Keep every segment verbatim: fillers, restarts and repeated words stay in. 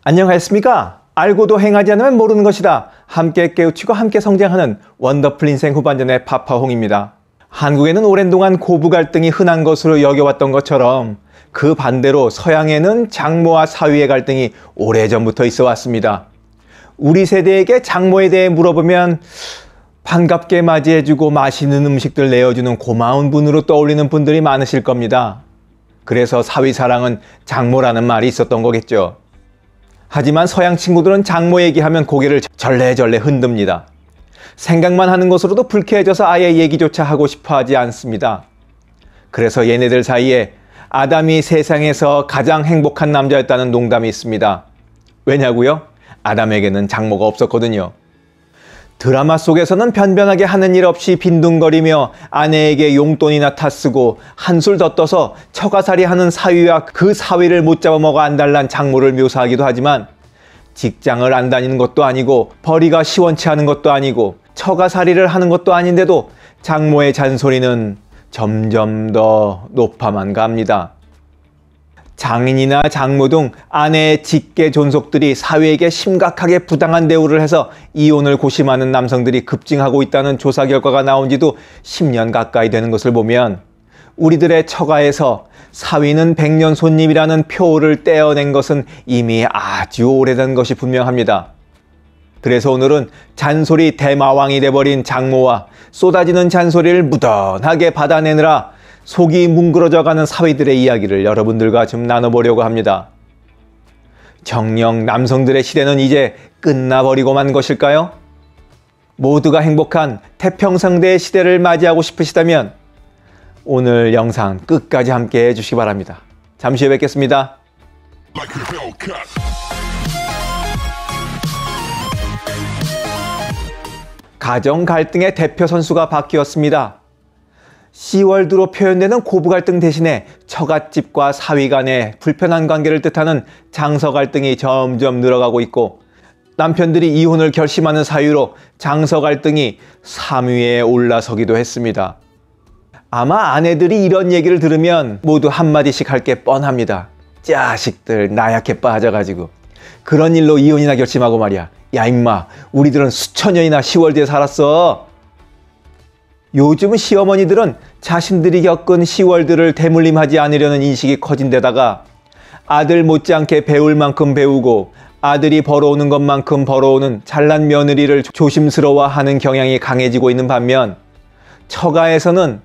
안녕하십니까? 알고도 행하지 않으면 모르는 것이다. 함께 깨우치고 함께 성장하는 원더풀 인생 후반전의 파파홍입니다. 한국에는 오랜 동안 고부 갈등이 흔한 것으로 여겨왔던 것처럼 그 반대로 서양에는 장모와 사위의 갈등이 오래전부터 있어 왔습니다. 우리 세대에게 장모에 대해 물어보면 반갑게 맞이해주고 맛있는 음식들 내어주는 고마운 분으로 떠올리는 분들이 많으실 겁니다. 그래서 사위 사랑은 장모라는 말이 있었던 거겠죠. 하지만 서양 친구들은 장모 얘기하면 고개를 절레절레 흔듭니다. 생각만 하는 것으로도 불쾌해져서 아예 얘기조차 하고 싶어 하지 않습니다. 그래서 얘네들 사이에 아담이 세상에서 가장 행복한 남자였다는 농담이 있습니다. 왜냐고요? 아담에게는 장모가 없었거든요. 드라마 속에서는 변변하게 하는 일 없이 빈둥거리며 아내에게 용돈이나 타쓰고 한술 더 떠서 처가살이 하는 사위와 그 사위를 못 잡아먹어 안달난 장모를 묘사하기도 하지만 직장을 안 다니는 것도 아니고 벌이가 시원치 않은 것도 아니고 처가살이를 하는 것도 아닌데도 장모의 잔소리는 점점 더 높아만 갑니다. 장인이나 장모 등 아내의 직계 존속들이 사위에게 심각하게 부당한 대우를 해서 이혼을 고심하는 남성들이 급증하고 있다는 조사 결과가 나온 지도 십 년 가까이 되는 것을 보면 우리들의 처가에서 사위는 백년 손님이라는 표를 떼어낸 것은 이미 아주 오래된 것이 분명합니다. 그래서 오늘은 잔소리 대마왕이 돼버린 장모와 쏟아지는 잔소리를 무던하게 받아내느라 속이 뭉그러져가는 사위들의 이야기를 여러분들과 좀 나눠보려고 합니다. 정녕 남성들의 시대는 이제 끝나버리고만 것일까요? 모두가 행복한 태평성대의 시대를 맞이하고 싶으시다면 오늘 영상 끝까지 함께 해주시기 바랍니다. 잠시 후에 뵙겠습니다. 가정 갈등의 대표 선수가 바뀌었습니다. 시월드로 표현되는 고부 갈등 대신에 처갓집과 사위 간의 불편한 관계를 뜻하는 장서 갈등이 점점 늘어가고 있고 남편들이 이혼을 결심하는 사유로 장서 갈등이 삼 위에 올라서기도 했습니다. 아마 아내들이 이런 얘기를 들으면 모두 한마디씩 할 게 뻔합니다. 자식들 나약해 빠져가지고 그런 일로 이혼이나 결심하고 말이야. 야 임마 우리들은 수천 년이나 시월드에 살았어. 요즘 시어머니들은 자신들이 겪은 시월드를 대물림하지 않으려는 인식이 커진 데다가 아들 못지않게 배울 만큼 배우고 아들이 벌어오는 것만큼 벌어오는 잘난 며느리를 조심스러워하는 경향이 강해지고 있는 반면 처가에서는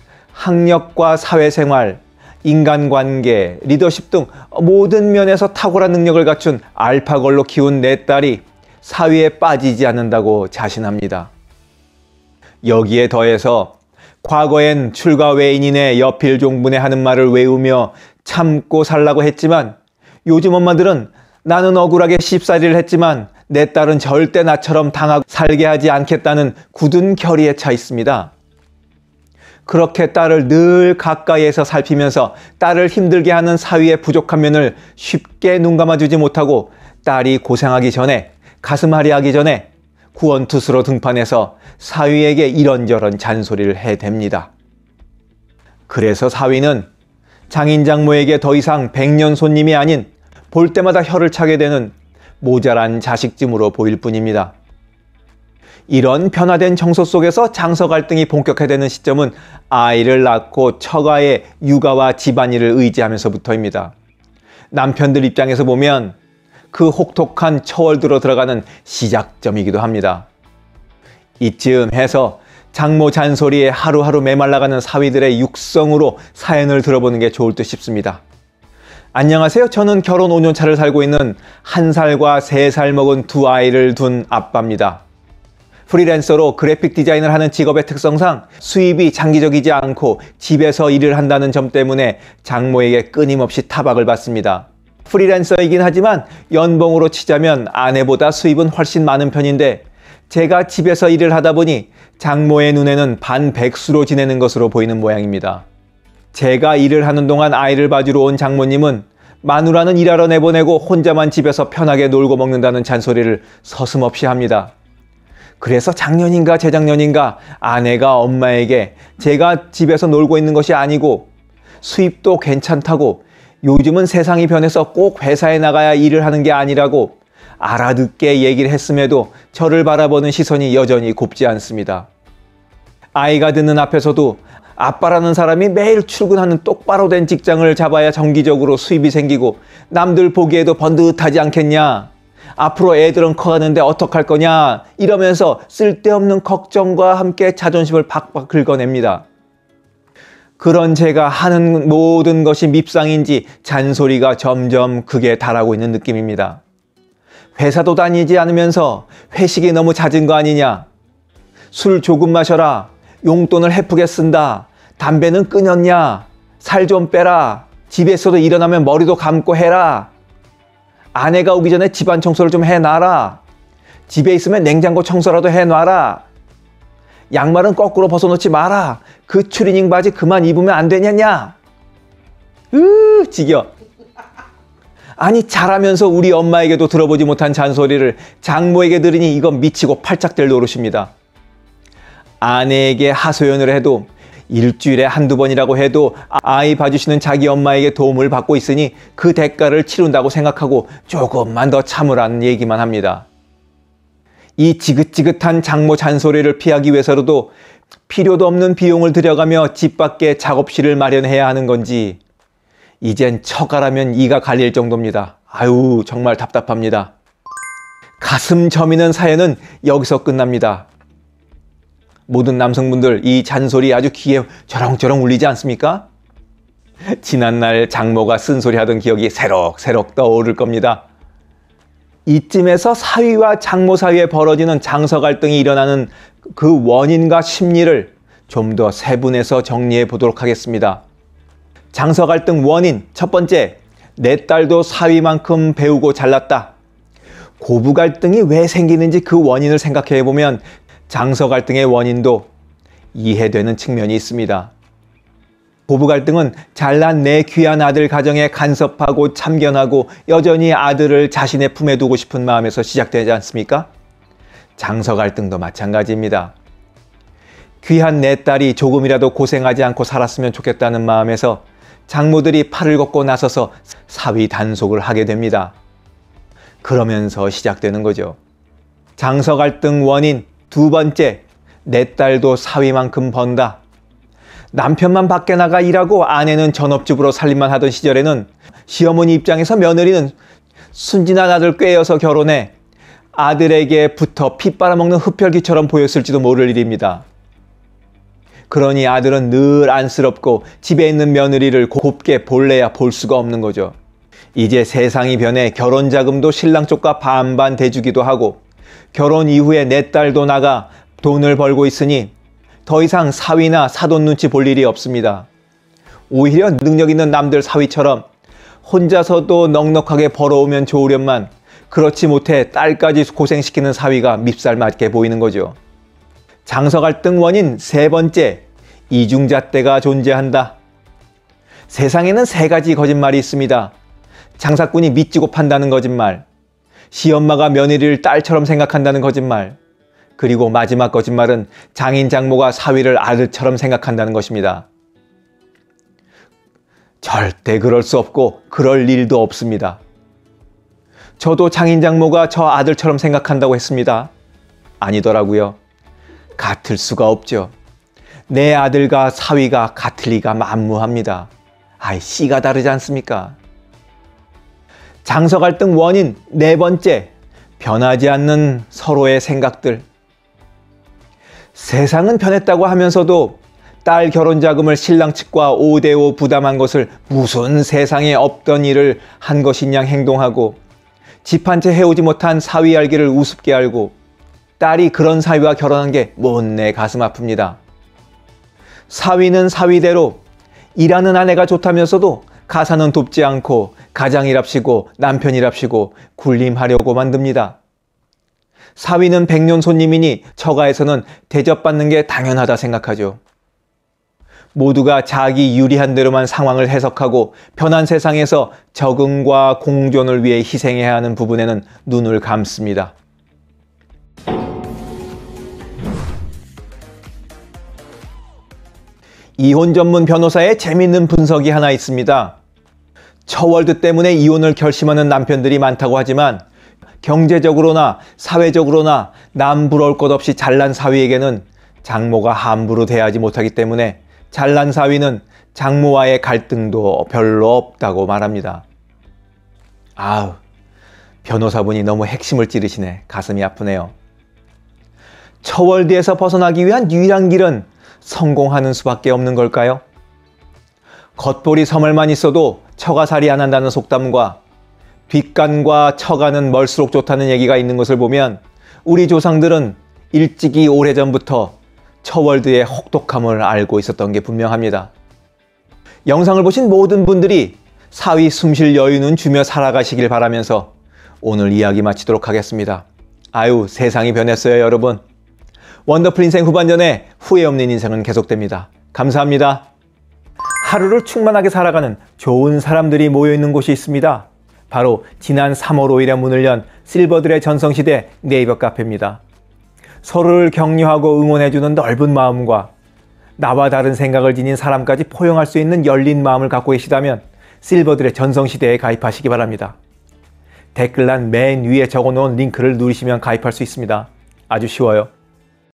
학력과 사회생활, 인간관계, 리더십 등 모든 면에서 탁월한 능력을 갖춘 알파걸로 키운 내 딸이 사위에 빠지지 않는다고 자신합니다. 여기에 더해서 과거엔 출가 외인인의 여필 종분에 하는 말을 외우며 참고 살라고 했지만 요즘 엄마들은 나는 억울하게 씹살이를 했지만 내 딸은 절대 나처럼 당하고 살게 하지 않겠다는 굳은 결의에 차 있습니다. 그렇게 딸을 늘 가까이에서 살피면서 딸을 힘들게 하는 사위의 부족한 면을 쉽게 눈감아주지 못하고 딸이 고생하기 전에 가슴앓이 하기 전에 구원투수로 등판해서 사위에게 이런저런 잔소리를 해댑니다. 그래서 사위는 장인 장모에게 더 이상 백년 손님이 아닌 볼 때마다 혀를 차게 되는 모자란 자식쯤으로 보일 뿐입니다. 이런 변화된 정서 속에서 장서 갈등이 본격화되는 시점은 아이를 낳고 처가의 육아와 집안일을 의지하면서부터입니다. 남편들 입장에서 보면 그 혹독한 처월드로 들어가는 시작점이기도 합니다. 이쯤 해서 장모 잔소리에 하루하루 메말라가는 사위들의 육성으로 사연을 들어보는 게 좋을 듯 싶습니다. 안녕하세요. 저는 결혼 오 년 차를 살고 있는 한 살과 세 살 먹은 두 아이를 둔 아빠입니다. 프리랜서로 그래픽 디자인을 하는 직업의 특성상 수입이 장기적이지 않고 집에서 일을 한다는 점 때문에 장모에게 끊임없이 타박을 받습니다. 프리랜서이긴 하지만 연봉으로 치자면 아내보다 수입은 훨씬 많은 편인데 제가 집에서 일을 하다 보니 장모의 눈에는 반백수로 지내는 것으로 보이는 모양입니다. 제가 일을 하는 동안 아이를 봐주러 온 장모님은 마누라는 일하러 내보내고 혼자만 집에서 편하게 놀고 먹는다는 잔소리를 서슴없이 합니다. 그래서 작년인가 재작년인가 아내가 엄마에게 제가 집에서 놀고 있는 것이 아니고 수입도 괜찮다고 요즘은 세상이 변해서 꼭 회사에 나가야 일을 하는 게 아니라고 알아듣게 얘기를 했음에도 저를 바라보는 시선이 여전히 곱지 않습니다. 아이가 듣는 앞에서도 아빠라는 사람이 매일 출근하는 똑바로 된 직장을 잡아야 정기적으로 수입이 생기고 남들 보기에도 번듯하지 않겠냐? 앞으로 애들은 커가는데 어떡할 거냐? 이러면서 쓸데없는 걱정과 함께 자존심을 박박 긁어냅니다. 그런 제가 하는 모든 것이 밉상인지 잔소리가 점점 극에 달하고 있는 느낌입니다. 회사도 다니지 않으면서 회식이 너무 잦은 거 아니냐? 술 조금 마셔라. 용돈을 헤프게 쓴다. 담배는 끊었냐? 살 좀 빼라. 집에서도 일어나면 머리도 감고 해라. 아내가 오기 전에 집안 청소를 좀 해놔라. 집에 있으면 냉장고 청소라도 해놔라. 양말은 거꾸로 벗어놓지 마라. 그 추리닝 바지 그만 입으면 안 되냐냐? 으, 지겨. 아니 잘하면서 우리 엄마에게도 들어보지 못한 잔소리를 장모에게 들으니 이건 미치고 팔짝될 노릇입니다. 아내에게 하소연을 해도 일주일에 한두 번이라고 해도 아이 봐주시는 자기 엄마에게 도움을 받고 있으니 그 대가를 치른다고 생각하고 조금만 더 참으라는 얘기만 합니다. 이 지긋지긋한 장모 잔소리를 피하기 위해서라도 필요도 없는 비용을 들여가며 집 밖에 작업실을 마련해야 하는 건지 이젠 처가라면 이가 갈릴 정도입니다. 아유 정말 답답합니다. 가슴 저미는 사연은 여기서 끝납니다. 모든 남성분들 이 잔소리 아주 귀에 저렁저렁 울리지 않습니까? 지난날 장모가 쓴소리 하던 기억이 새록새록 떠오를 겁니다. 이쯤에서 사위와 장모 사이에 벌어지는 장서 갈등이 일어나는 그 원인과 심리를 좀 더 세분해서 정리해 보도록 하겠습니다. 장서 갈등 원인 첫 번째, 내 딸도 사위만큼 배우고 잘났다. 고부 갈등이 왜 생기는지 그 원인을 생각해 보면 장서 갈등의 원인도 이해되는 측면이 있습니다. 고부 갈등은 잘난 내 귀한 아들 가정에 간섭하고 참견하고 여전히 아들을 자신의 품에 두고 싶은 마음에서 시작되지 않습니까? 장서 갈등도 마찬가지입니다. 귀한 내 딸이 조금이라도 고생하지 않고 살았으면 좋겠다는 마음에서 장모들이 팔을 걷고 나서서 사위 단속을 하게 됩니다. 그러면서 시작되는 거죠. 장서 갈등 원인 두 번째, 내 딸도 사위만큼 번다. 남편만 밖에 나가 일하고 아내는 전업주부로 살림만 하던 시절에는 시어머니 입장에서 며느리는 순진한 아들 꾀어서 결혼해 아들에게 붙어 피 빨아먹는 흡혈귀처럼 보였을지도 모를 일입니다. 그러니 아들은 늘 안쓰럽고 집에 있는 며느리를 곱게 볼래야 볼 수가 없는 거죠. 이제 세상이 변해 결혼 자금도 신랑 쪽과 반반 대주기도 하고 결혼 이후에 내 딸도 나가 돈을 벌고 있으니 더 이상 사위나 사돈 눈치 볼 일이 없습니다. 오히려 능력 있는 남들 사위처럼 혼자서도 넉넉하게 벌어오면 좋으련만 그렇지 못해 딸까지 고생시키는 사위가 밉살맞게 보이는 거죠. 장서 갈등 원인 세 번째, 이중잣대가 존재한다. 세상에는 세 가지 거짓말이 있습니다. 장사꾼이 믿지고 판다는 거짓말, 시엄마가 며느리를 딸처럼 생각한다는 거짓말, 그리고 마지막 거짓말은 장인 장모가 사위를 아들처럼 생각한다는 것입니다. 절대 그럴 수 없고 그럴 일도 없습니다. 저도 장인 장모가 저 아들처럼 생각한다고 했습니다. 아니더라고요. 같을 수가 없죠. 내 아들과 사위가 같을 리가 만무합니다. 아이 씨가 다르지 않습니까? 장서 갈등 원인 네 번째, 변하지 않는 서로의 생각들. 세상은 변했다고 하면서도 딸 결혼 자금을 신랑 측과 오 대 오 부담한 것을 무슨 세상에 없던 일을 한 것인 양 행동하고 집 한 채 해오지 못한 사위 알기를 우습게 알고 딸이 그런 사위와 결혼한 게 못내 가슴 아픕니다. 사위는 사위대로 일하는 아내가 좋다면서도 가사는 돕지 않고 가장이랍시고 남편이랍시고 군림하려고 만듭니다. 사위는 백년 손님이니 처가에서는 대접받는 게 당연하다 생각하죠. 모두가 자기 유리한 대로만 상황을 해석하고 편한 세상에서 적응과 공존을 위해 희생해야 하는 부분에는 눈을 감습니다. 이혼 전문 변호사의 재밌는 분석이 하나 있습니다. 처월드 때문에 이혼을 결심하는 남편들이 많다고 하지만 경제적으로나 사회적으로나 남부러울 것 없이 잘난 사위에게는 장모가 함부로 대하지 못하기 때문에 잘난 사위는 장모와의 갈등도 별로 없다고 말합니다. 아우, 변호사분이 너무 핵심을 찌르시네. 가슴이 아프네요. 처월드에서 벗어나기 위한 유일한 길은 성공하는 수밖에 없는 걸까요? 겉보리 서멀만 있어도 처가살이 안 한다는 속담과 뒷간과 처가는 멀수록 좋다는 얘기가 있는 것을 보면 우리 조상들은 일찍이 오래전부터 처월드의 혹독함을 알고 있었던 게 분명합니다. 영상을 보신 모든 분들이 사위 숨쉴 여유는 주며 살아가시길 바라면서 오늘 이야기 마치도록 하겠습니다. 아유, 세상이 변했어요, 여러분. 원더풀 인생 후반전에 후회 없는 인생은 계속됩니다. 감사합니다. 하루를 충만하게 살아가는 좋은 사람들이 모여있는 곳이 있습니다. 바로 지난 삼월 오일에 문을 연 실버들의 전성시대 네이버 카페입니다. 서로를 격려하고 응원해주는 넓은 마음과 나와 다른 생각을 지닌 사람까지 포용할 수 있는 열린 마음을 갖고 계시다면 실버들의 전성시대에 가입하시기 바랍니다. 댓글란 맨 위에 적어놓은 링크를 누르시면 가입할 수 있습니다. 아주 쉬워요.